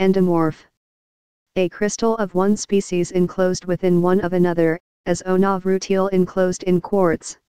Endomorph. A crystal of one species enclosed within one of another, as onov rutile enclosed in quartz.